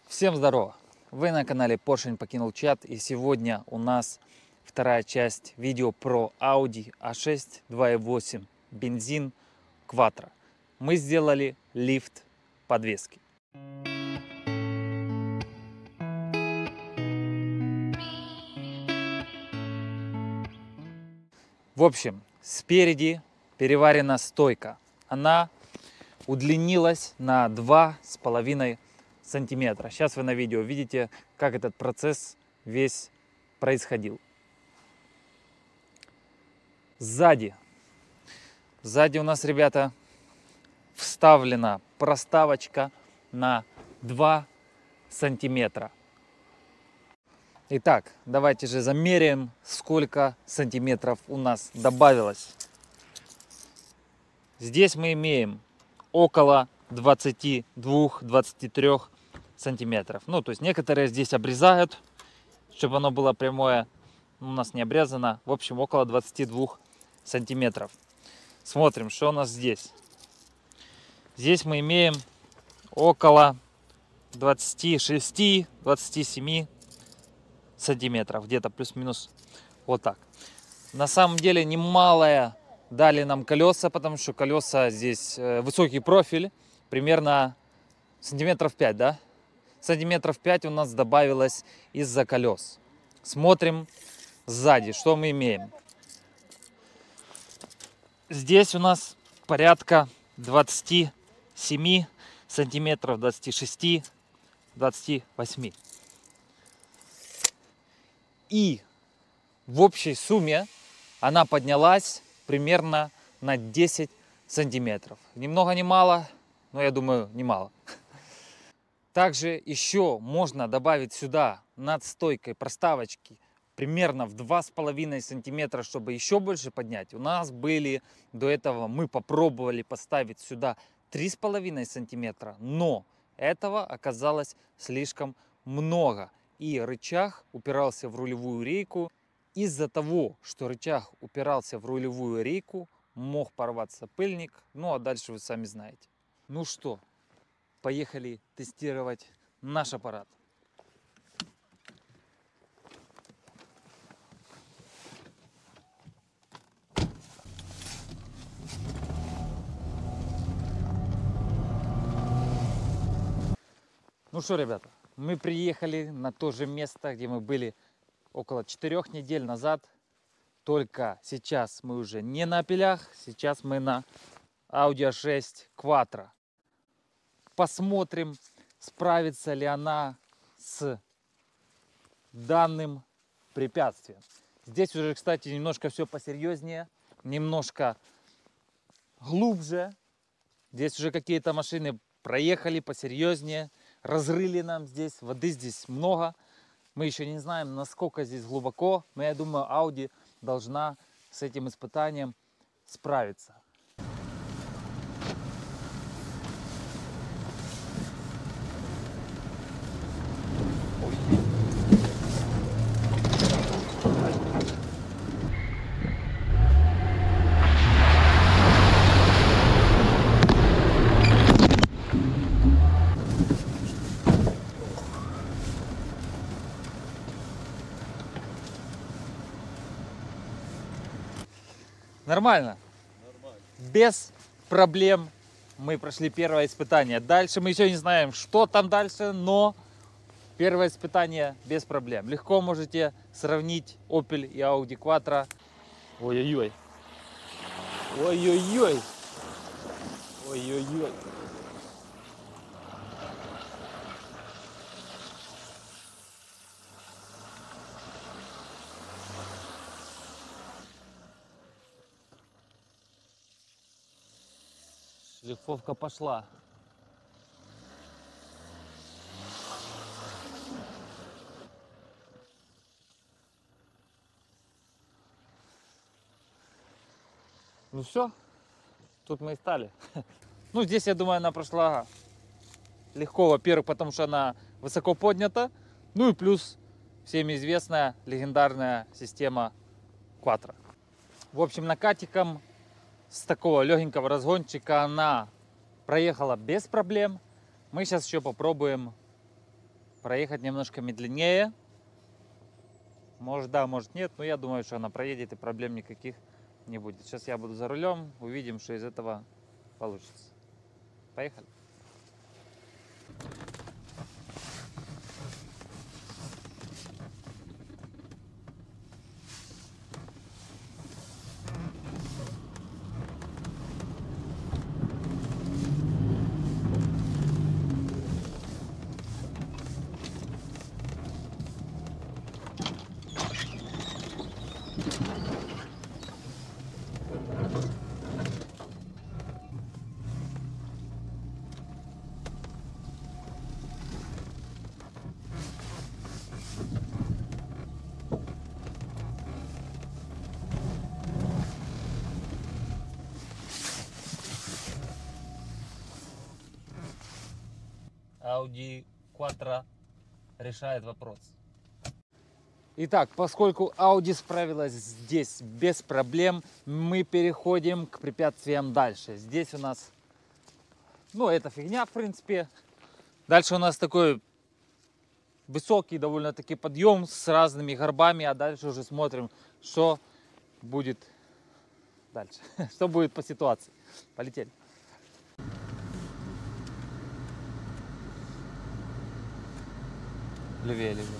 Всем здорово! Вы на канале Поршень покинул чат, и сегодня у нас вторая часть видео про Audi A6 2.8 бензин Quattro. Мы сделали лифт подвески. В общем, спереди переварена стойка. Она удлинилась на 2,5 сантиметра. Сейчас вы на видео видите, как этот процесс весь происходил. Сзади у нас, ребята, вставлена проставочка на 2 сантиметра. Итак, давайте же замеряем, сколько сантиметров у нас добавилось. Здесь мы имеем около 22-23 сантиметров. Ну, то есть некоторые здесь обрезают, чтобы оно было прямое. У нас не обрезано. В общем, около 22 сантиметров. Смотрим, что у нас здесь. Здесь мы имеем около 26-27 сантиметров. Где-то плюс-минус вот так. На самом деле немалое дали нам колеса, потому что колеса здесь высокий профиль. Примерно сантиметров 5, да? Сантиметров 5 у нас добавилось из-за колес. Смотрим сзади, что мы имеем. Здесь у нас порядка 27 сантиметров, 26, 28. И в общей сумме она поднялась примерно на 10 сантиметров. Ни много ни мало, но я думаю, немало. Также еще можно добавить сюда над стойкой проставочки примерно в 2,5 сантиметра, чтобы еще больше поднять. У нас были до этого, мы попробовали поставить сюда 3,5 сантиметра, но этого оказалось слишком много. И рычаг упирался в рулевую рейку. Из-за того, что рычаг упирался в рулевую рейку, мог порваться пыльник. Ну а дальше вы сами знаете. Ну что, поехали тестировать наш аппарат. Ну что, ребята, мы приехали на то же место, где мы были около 4 недель назад. Только сейчас мы уже не на пилях, сейчас мы на Audi A6 Quattro. Посмотрим, справится ли она с данным препятствием. Здесь уже, кстати, немножко все посерьезнее, немножко глубже. Здесь уже какие-то машины проехали посерьезнее, разрыли нам здесь, воды здесь много. Мы еще не знаем, насколько здесь глубоко, но я думаю, Audi должна с этим испытанием справиться. Нормально? Нормально. Без проблем мы прошли первое испытание. Дальше мы еще не знаем, что там дальше, но первое испытание без проблем. Легко можете сравнить Opel и Audi Quattro. Ой-ой-ой. Ой-ой-ой. Ой-ой-ой. Шлифовка пошла. Ну все, тут мы и стали. Ну здесь, я думаю, она прошла легко, во-первых, потому что она высоко поднята. Ну и плюс всем известная легендарная система Quattro. В общем, накатиком с такого легенького разгончика она проехала без проблем. Мы сейчас еще попробуем проехать немножко медленнее. Может да, может нет, но я думаю, что она проедет и проблем никаких не будет. Сейчас я буду за рулем, увидим, что из этого получится. Поехали. Audi Quattro решает вопрос. Итак, поскольку Audi справилась здесь без проблем, мы переходим к препятствиям дальше. Здесь у нас, ну, это фигня, в принципе. Дальше у нас такой высокий довольно-таки подъем с разными горбами, а дальше уже смотрим, что будет дальше, что будет по ситуации. Полетели. Левее, левее.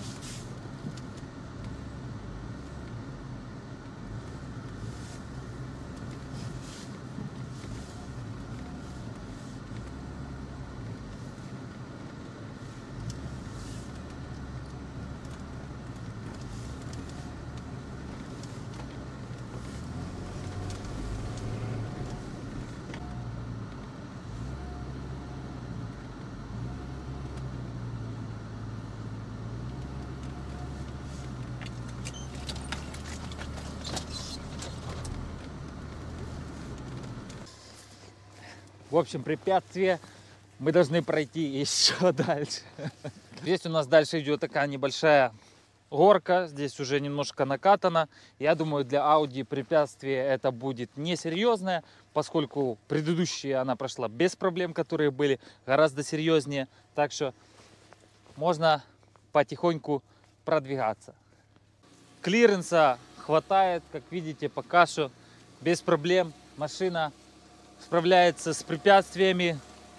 В общем, препятствие мы должны пройти еще дальше. Здесь у нас дальше идет такая небольшая горка. Здесь уже немножко накатано. Я думаю, для Audi препятствие это будет несерьезное, поскольку предыдущие она прошла без проблем, которые были гораздо серьезнее. Так что можно потихоньку продвигаться. Клиренса хватает, как видите, пока что без проблем. Машина справляется с препятствиями.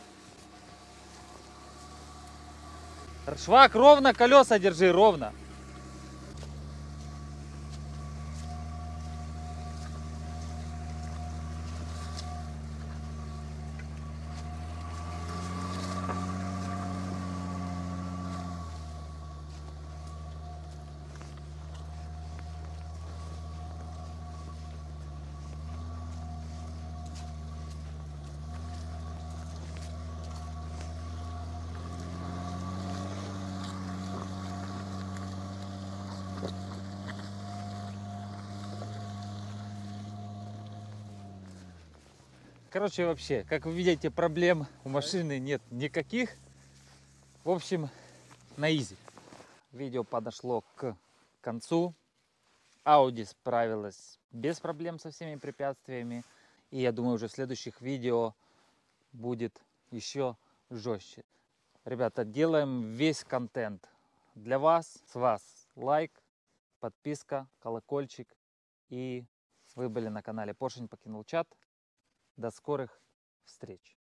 Швак ровно, колеса держи ровно. Короче, вообще, как вы видите, проблем у машины нет никаких. В общем, на изи. Видео подошло к концу. Audi справилась без проблем со всеми препятствиями. И я думаю, уже в следующих видео будет еще жестче. Ребята, делаем весь контент для вас. С вас лайк, подписка, колокольчик. И вы были на канале Поршень покинул чат. До скорых встреч!